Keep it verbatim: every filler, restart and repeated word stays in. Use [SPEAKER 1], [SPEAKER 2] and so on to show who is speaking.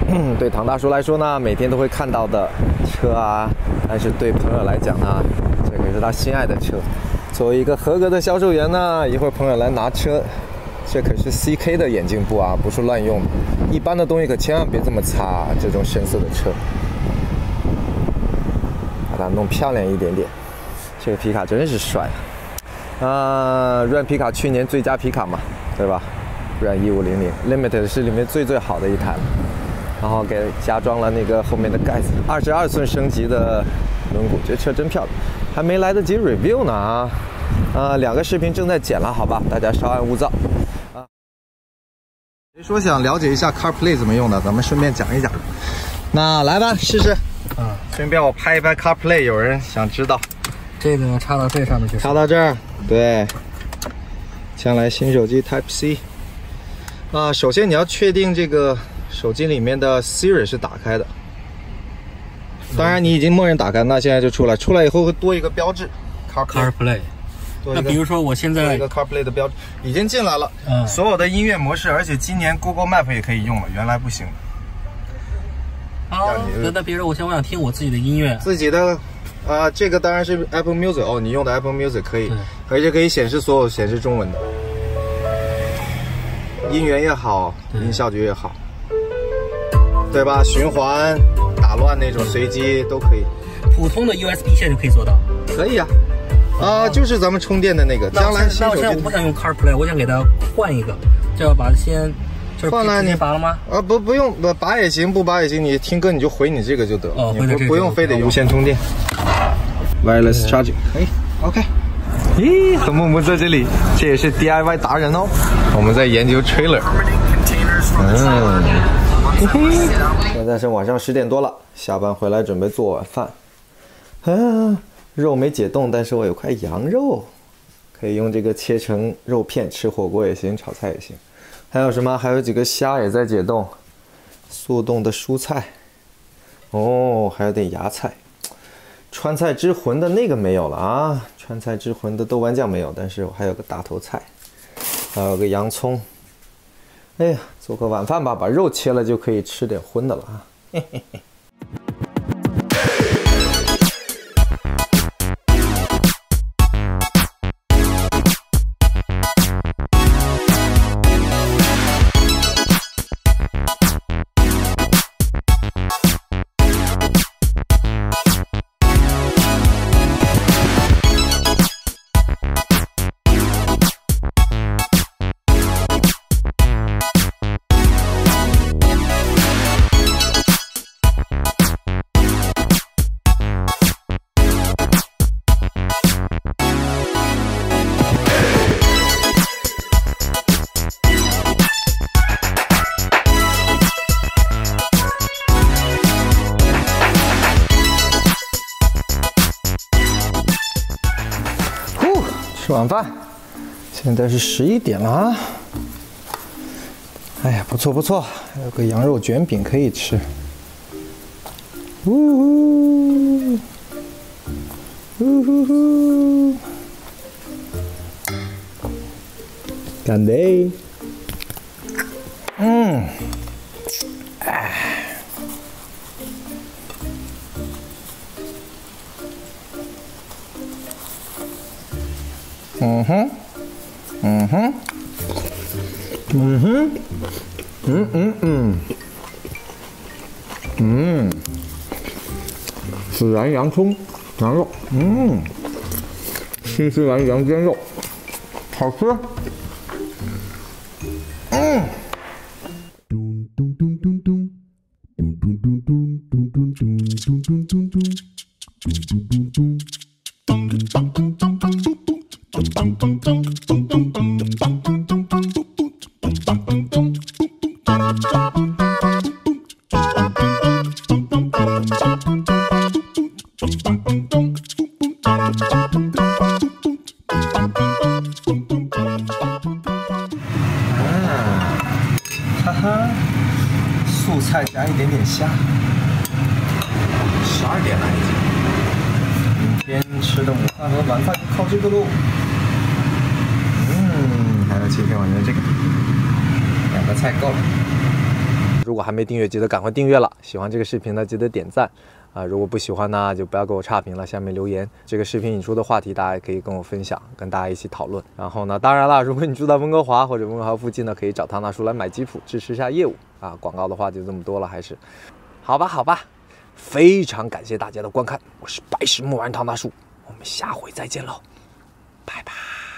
[SPEAKER 1] 对唐大叔来说呢，每天都会看到的车啊，但是对朋友来讲呢，这可是他心爱的车。作为一个合格的销售员呢，一会儿朋友来拿车，这可是 C K 的眼镜布啊，不是乱用的。一般的东西可千万别这么擦、啊，这种深色的车，把它弄漂亮一点点。这个皮卡真是帅啊！啊 ，Ram 皮卡去年最佳皮卡嘛，对吧？Ram 一五零零 Limited 是里面最最好的一台了。然后给加装了那个后面的盖子，二十二寸升级的轮毂，这车真漂亮，还没来得及 review 呢啊！啊，两个视频正在剪了，好吧，大家稍安勿躁啊。谁说想了解一下 CarPlay 怎么用的，咱们顺便讲一讲。那来吧，试试。啊，顺便我拍一拍 CarPlay， 有人想知道。
[SPEAKER 2] 这个插到这上面去。
[SPEAKER 1] 插到这儿，对。将来新手机 Type C。啊，首先你要确定这个。手机里面的 Siri 是打开的，当然你已经默认打开，那现在就出来，出来以后会多一个标志
[SPEAKER 2] CarPlay。CarPlay 那比如说我现在
[SPEAKER 1] 一个 CarPlay 的标志已经进来了，嗯，所有的音乐模式，而且今年 Google Map 也可以用了，原来不行。
[SPEAKER 2] 啊，那那比如说我现在我想听我自己的音乐，
[SPEAKER 1] 自己的，啊、呃，这个当然是 Apple Music 哦，你用的 Apple Music 可以，而且可以显示所有显示中文的，音源也好，音效局也好。对吧？循环、打乱那种随机都可以。
[SPEAKER 2] 普通的 U S B 线就可以做到。
[SPEAKER 1] 可以啊，啊、呃，就是咱们充电的那个。将来新手机。
[SPEAKER 2] 那我现在我不想用 CarPlay， 我想给它换一个，就要把它先就是
[SPEAKER 1] 换了你
[SPEAKER 2] 拔了吗？
[SPEAKER 1] 啊，不不用，不拔也行，不拔也行，你听歌你就回你这个就得了，
[SPEAKER 2] 哦，
[SPEAKER 1] 你不不用非得无线充电。Wireless charging， 可以 ，OK。咦，和木木在这里，这也是 D I Y 达人哦。我们在研究 trailer。嗯。现在是晚上十点多了，下班回来准备做晚饭。啊，肉没解冻，但是我有块羊肉，可以用这个切成肉片吃火锅也行，炒菜也行。还有什么？还有几个虾也在解冻，速冻的蔬菜。哦，还有点芽菜。川菜之魂的那个没有了啊，川菜之魂的豆瓣酱没有，但是我还有个大头菜，还有个洋葱。哎呀，做个晚饭吧，把肉切了就可以吃点荤的了啊！嘿嘿嘿。吃晚饭，现在是十一点了啊！哎呀，不错不错，还有个羊肉卷饼可以吃。呜呼，呜呼呼，干杯！嗯，哎。嗯哼，嗯哼，嗯哼，嗯嗯嗯，嗯，孜然洋葱羊肉，嗯，新西兰羊肩肉，好吃。嗯。哈哈，素菜加一点点虾。十二点了已经，明天吃的午饭和晚饭就靠这个喽。嗯，还有今天晚上这个，两个菜够了。 如果还没订阅，记得赶快订阅了。喜欢这个视频呢，记得点赞啊、呃！如果不喜欢呢，就不要给我差评了，下面留言。这个视频引出的话题，大家也可以跟我分享，跟大家一起讨论。然后呢，当然了，如果你住在温哥华或者温哥华附近呢，可以找汤大叔来买吉普，支持一下业务啊。广告的话就这么多了，还是好吧，好吧。非常感谢大家的观看，我是白石木丸汤大叔，我们下回再见喽，拜拜。